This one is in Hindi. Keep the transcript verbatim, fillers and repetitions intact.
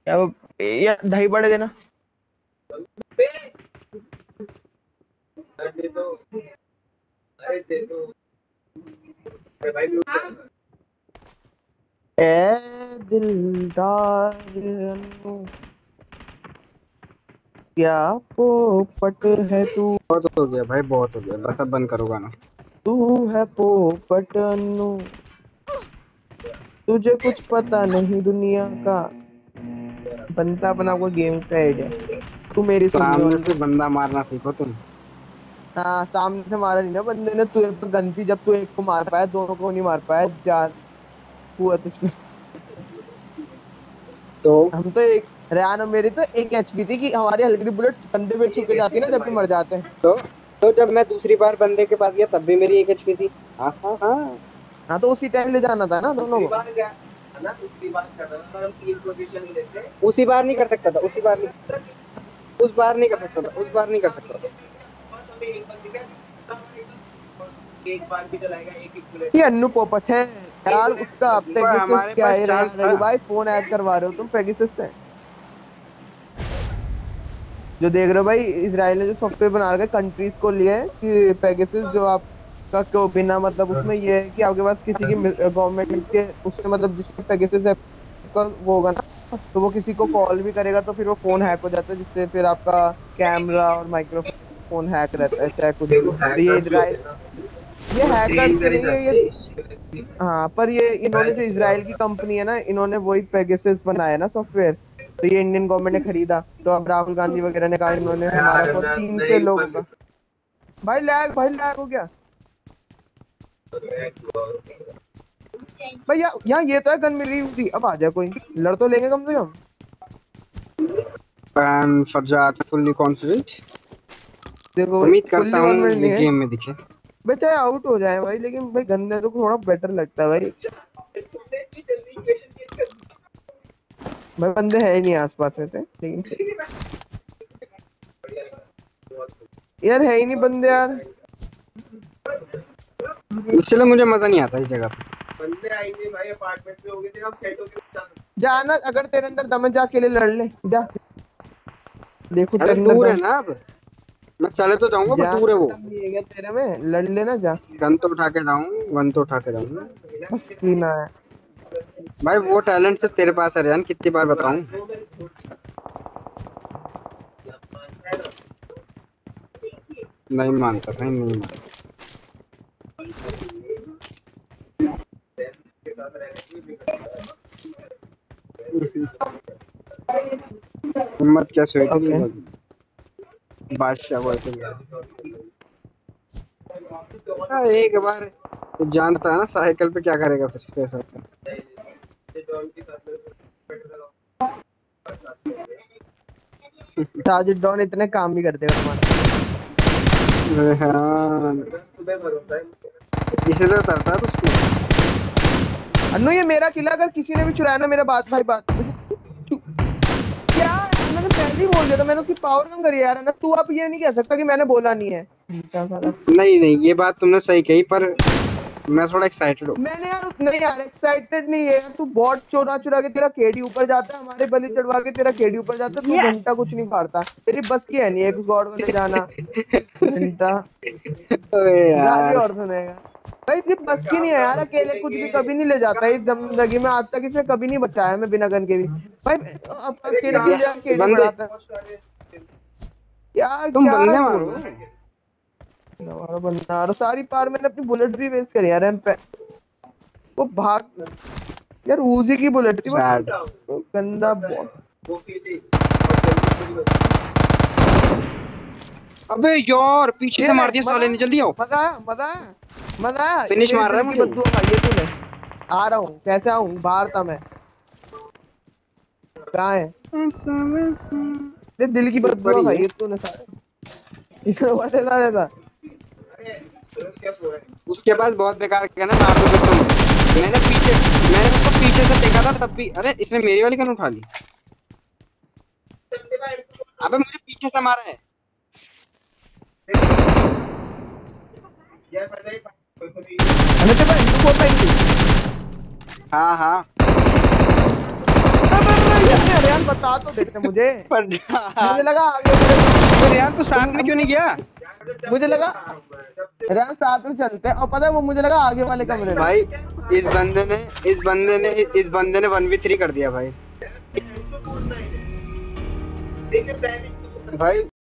क्या वो या दही बड़े देना। ए दिलदार अन्नू, क्या पोपट है तू। बहुत हो गया भाई, बहुत हो गया, बस अब बंद करो गाना। तू है पोपट अन्नू, तुझे कुछ पता नहीं दुनिया का। बनता बना कोई गेम का आइडिया। तू मेरी सुनियो सामने अन्नू। से बंदा मारना सीखो तुम। हाँ सामने से मारा नहीं ना बंदे ने, तू एक तो गन थी, जब तू एक को मार पाया दोनों को नहीं मार पाया। चार हुआ तुझमें। तो हम तो एक, रेहान और मेरी तो एक एचपी थी कि हमारी हल्की बुलेट कंधे पे छू के जाती है ना जब भी मर जाते हैं। तो तो जब मैं दूसरी बार बंदे के पास गया तब भी मेरी एक एचपी थी। हाँ हाँ हाँ। हाँ तो उसी टाइम ले जाना था ना दोनों को। उसी बार नहीं कर सकता था, उसी बार नहीं, उस बार नहीं कर सकता था, उस बार नहीं कर सकता था। ये अन्नू पोपच है यार, उसका पर पेगासस हमारे क्या पास है चांस यार। था। रही भाई फोन ऐड करवा रहे हो तुम पेगासस से। जो देख रहे हो भाई, इसराइल ने जो सॉफ्टवेयर बना रखा है कंट्रीज को लिए है कि पेगासस जो आपका को बिना मतलब, उसमें ये है कि आपके पास किसी की गवर्नमेंट के उससे मतलब जिसका पेगासस ऐप का वो होगा ना, तो वो किसी को कॉल भी करेगा तो फिर वो फोन हैक हो जाता है, जिससे फिर आपका कैमरा और माइक्रोफोन हैक रहता है चाहे कुछ भी। तो ये इसराइल, ये हैकर्स के नहीं है ये। हाँ पर ये इन्होंने जो इसराइल की कंपनी है ना, इन्होंने वही पेगासस बनाया ना सॉफ्टवेयर। तो ये इंडियन गवर्नमेंट ने खरीदा, तो अब राहुल गांधी वगैरह ने कहा इन्होंने हमारा फोन तीन से लोगों का। भाई लैग, भाई लैग हो गया भाई। यहाँ यहाँ ये तो है गन मिली हुई थी, अब आ जाए कोई लड़ तो लेंगे कम से कम। पैन फरजात फुल्ली कॉन्फिडेंट। देखो भाई उम्मीद करता फुल्ली हूँ कॉन्फिडेंट ये नहीं है गेम में दिखे। भाई, चाहे आउट हो जाए भाई, लेकिन भाई गन्ने तो थोड़ा बेटर लगता है भाई। भाई बंदे है ही नहीं आसपास ऐसे, लेकिन यार है ही नहीं बंदे यार। इसलिए मुझे मजा नहीं आता इस जगह पे। जाना अगर तेरे अंदर दम है, जा अकेले लड़ ले जा। देखो अरे तेरे अंदर दूर है दम, ना अब, मैं चले तो जाऊंगा पर जा दूर है वो। दम नहीं है क्या तेरे में, लड़ लेना जा। गन तो उठा के जाऊं, गन तो उठा के जाऊं। बस पीना है। भाई वो टैलेंट से तेरे पास है रियान, कितनी बार बताऊं। नहीं मानता भाई, नहीं मानता। हिम्मत कैसे हुई तेरी ओके बादशाह को ऐसे। हाँ, एक बार तो जानता है ना साइकिल पे क्या करेगा फिर तेरे साथ। साजिद डॉन इतने काम भी कर देगा तुम्हारा। हाँ, इसे तो करता है उसको। अन्नू ये मेरा किला अगर किसी ने भी चुराया ना, मेरा बात भाई बात क्या है? मैंने पहले ही बोल दिया था, मैंने उसकी पावर कम करी है यार ना। तू अब ये नहीं कह सकता कि मैंने बोला नहीं है। नहीं नहीं, ये बात तुमने सही कही, पर मैं थोड़ा एक्साइटेड हूँ। मैंने यार नहीं यार एक्साइटेड नहीं है यार। तू बॉट चोरा चुरा के तेरा केडी ऊपर जाता है, हमारे बलि चढ़वा के तेरा केडी ऊपर जाता है, तू यस। घंटा कुछ नहीं फाड़ता। तेरी बस की है नहीं एक गॉड को ले जाना घंटा। अरे गाली यार। और सुनेगा भाई, इसकी बस की नहीं है यार। अकेले कुछ भी कभी नहीं ले जाता इस जिंदगी में, आज तक इसे कभी नहीं बचाया मैं बिना गन के भी भाई। अब अकेले किल यस जाके केडी बंदे, बढ़ाता है। क्या तुम क्या बंदे मारो। बोलूं। हमारा बंदा और सारी पार मैंने अपनी बुलेट भी वेस्ट करी यार एम पे। वो भाग यार, उजी की बुलेट थी बट सैड। वो गंदा बहुत। अबे यार पीछे ये से ले मार दिया मजा साले ने, जल्दी आओ। मजा आया मजा आया मजा आया। ये फिनिश मेरी मार रहा दिल है की मुझे। बद्दुआ खाई है तूने। आ रहा हूँ, कैसे आऊँ, बाहर था मैं। कहाँ है? ये दिल की ऊपर बद्दुआ ही खाई है। है तूने सारे। इतना बता देता देता। उसके पास बहुत बेकार गन है, मार दोगे तुम। मैंने पीछे मैंने उसको पीछे से देखा था तब भी, अरे इसने मेरी वाली गन उठा ली। अबे मुझे पीछे से मारा है। अरे तेरे पास इंटू फोर फाइव थी। हाँ हाँ। अरे यार बता बता तो देते मुझे। पर मुझे लगा आगे तो यार तू साथ में क्यों नहीं गया? मुझे लगा यार साथ में चलते हैं, और पता है वो मुझे लगा आगे वाले कमरे में। भाई इस बंदे ने इस बंदे ने इस बंदे ने वन वी थ्री कर दिया भाई। भाई